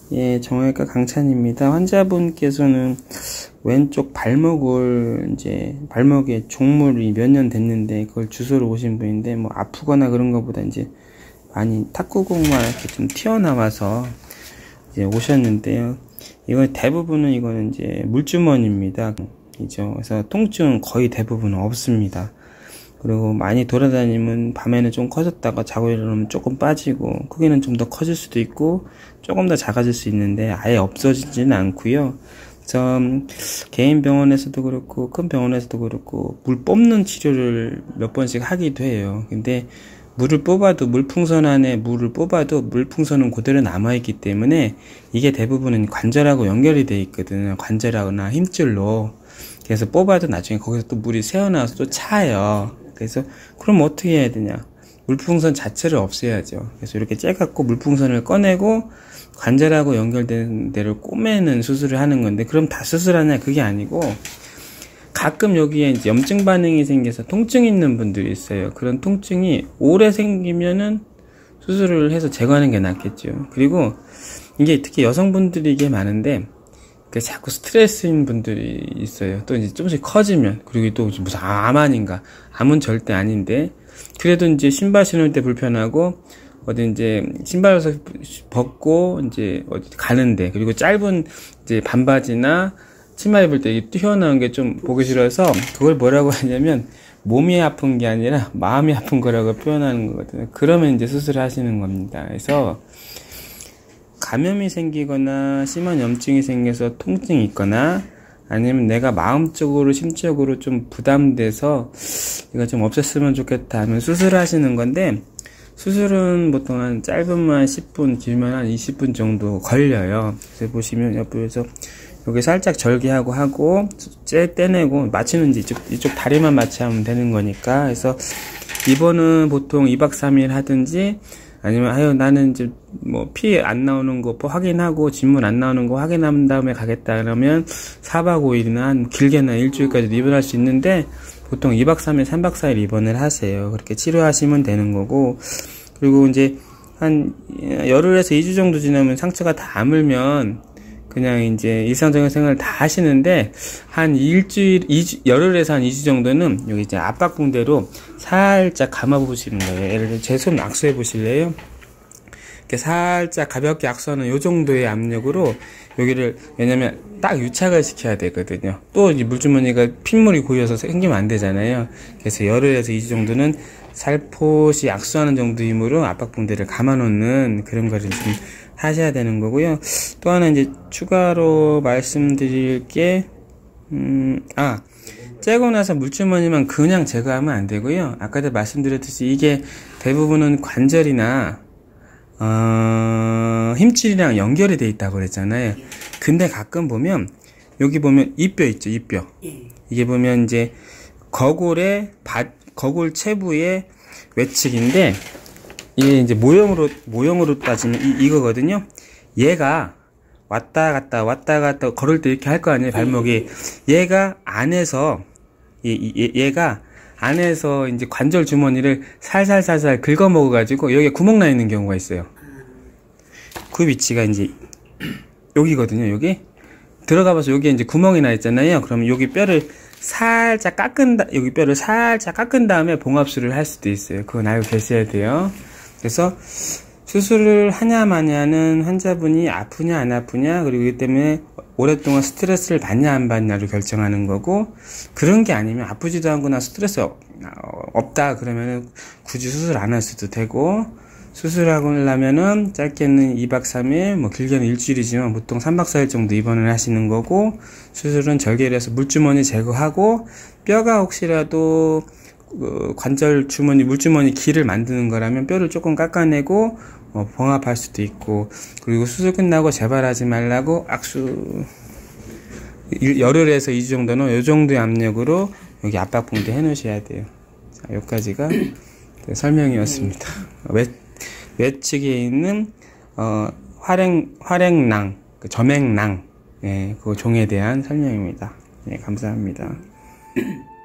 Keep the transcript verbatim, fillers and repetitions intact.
예, 정형외과 강찬입니다. 환자분께서는 왼쪽 발목을 이제 발목에 종물이 몇 년 됐는데 그걸 주소로 오신 분인데 뭐 아프거나 그런 것보다 이제 많이 탁구공만 이렇게 좀 튀어나와서 이제 오셨는데요. 이건 대부분은 이거는 이제 물주머니입니다. 이죠. 그래서 통증은 거의 대부분은 없습니다. 그리고 많이 돌아다니면 밤에는 좀 커졌다가 자고 일어나면 조금 빠지고 크기는 좀 더 커질 수도 있고 조금 더 작아질 수 있는데 아예 없어지지는 않고요. 그래서 개인 병원에서도 그렇고 큰 병원에서도 그렇고 물 뽑는 치료를 몇 번씩 하기도 해요. 근데 물을 뽑아도 물풍선 안에 물을 뽑아도 물풍선은 그대로 남아있기 때문에 이게 대부분은 관절하고 연결이 되어 있거든요. 관절하거나 힘줄로. 그래서 뽑아도 나중에 거기서 또 물이 새어나와서 또 차요. 그래서 그럼 어떻게 해야 되냐, 물풍선 자체를 없애야죠. 그래서 이렇게 째갖고 물풍선을 꺼내고 관절하고 연결된 데를 꼬매는 수술을 하는 건데, 그럼 다 수술하냐? 그게 아니고 가끔 여기에 이제 염증 반응이 생겨서 통증이 있는 분들이 있어요. 그런 통증이 오래 생기면은 수술을 해서 제거하는 게 낫겠죠. 그리고 이게 특히 여성분들이 이게 많은데 자꾸 스트레스인 분들이 있어요. 또 이제 조금씩 커지면, 그리고 또 무슨 암 아닌가, 암은 절대 아닌데 그래도 이제 신발 신을 때 불편하고 어디 이제 신발 벗고 이제 어디 가는데, 그리고 짧은 이제 반바지나 치마 입을 때 튀어나온 게 좀 보기 싫어서 그걸 뭐라고 하냐면 몸이 아픈 게 아니라 마음이 아픈 거라고 표현하는 거거든요. 그러면 이제 수술을 하시는 겁니다. 그래서 감염이 생기거나 심한 염증이 생겨서 통증이 있거나 아니면 내가 마음적으로 심적으로 좀 부담돼서 이거 좀 없앴으면 좋겠다 하면 수술을 하시는 건데, 수술은 보통 한 짧으면 십 분, 길면 한 이십 분 정도 걸려요. 그래서 보시면 옆에서 여기 살짝 절개하고 하고 째 떼내고 마취는 이쪽, 이쪽 다리만 마취하면 되는 거니까. 그래서 입원은 보통 이 박 삼 일 하든지 아니면 아유 나는 이제 뭐 피 안 나오는 거 확인하고 진물 안 나오는 거 확인한 다음에 가겠다 그러면 사 박 오 일이나 한 길게는 일주일까지 입원할 수 있는데 보통 이 박 삼 일, 삼 박 사 일 입원을 하세요. 그렇게 치료하시면 되는 거고, 그리고 이제 한 열흘에서 이 주 정도 지나면 상처가 다 아물면 그냥 이제 일상적인 생활을 다 하시는데, 한 일주일, 이 주, 열흘에서 한 이 주 정도는 여기 이제 압박붕대로 살짝 감아 보시는 거예요. 예를 들어 제 손 악수해 보실래요? 이렇게 살짝 가볍게 악수하는 요 정도의 압력으로 여기를, 왜냐면 딱 유착을 시켜야 되거든요. 또 이 물주머니가 핏물이 고여서 생기면 안 되잖아요. 그래서 열흘에서 이 주 정도는 살포시 악수하는 정도 힘으로 압박붕대를 감아 놓는 그런 거를 좀 하셔야 되는 거고요. 또 하나 이제 추가로 말씀드릴 게, 음, 아, 째고 나서 물주머니만 그냥 제거하면 안 되고요. 아까도 말씀드렸듯이 이게 대부분은 관절이나 어, 힘줄이랑 연결이 돼 있다고 그랬잖아요. 근데 가끔 보면 여기 보면 이뼈 있죠, 이뼈. 이게 보면 이제 거골의 바, 거골 체부의 외측인데 이게 이제 모형으로 모형으로 따지면 이, 이거거든요. 얘가 왔다 갔다 왔다 갔다 걸을 때 이렇게 할 거 아니에요, 발목이. 얘가 안에서 얘, 얘가 안에서 이제 관절 주머니를 살살살살 긁어 먹어 가지고 여기에 구멍 나 있는 경우가 있어요. 그 위치가 이제 여기거든요. 여기 들어가 봐서 여기에 이제 구멍이 나 있잖아요. 그러면 여기 뼈를 살짝 깎은 다, 여기 뼈를 살짝 깎은 다음에 봉합술을 할 수도 있어요. 그건 알고 계셔야 돼요. 그래서 수술을 하냐 마냐는 환자분이 아프냐 안 아프냐, 그리고 이기 때문에 오랫동안 스트레스를 받냐 안 받냐로 결정하는 거고, 그런 게 아니면 아프지도 않거나 스트레스 없다 그러면은 굳이 수술 안 할 수도 되고, 수술하고 나면은 짧게는 이 박 삼 일, 뭐 길게는 일주일이지만 보통 삼 박 사 일 정도 입원을 하시는 거고, 수술은 절개를 해서 물주머니 제거하고, 뼈가 혹시라도 그 관절 주머니, 물주머니 길을 만드는 거라면 뼈를 조금 깎아내고 어, 봉합할 수도 있고, 그리고 수술 끝나고 재발하지 말라고 악수 열흘에서 이 주 정도는 요 정도의 압력으로 여기 압박붕대 해 놓으셔야 돼요. 자, 여기까지가 설명이었습니다. 외, 외측에 있는 어, 활행, 활행낭, 그 점액낭, 예, 그 종에 대한 설명입니다. 예, 감사합니다.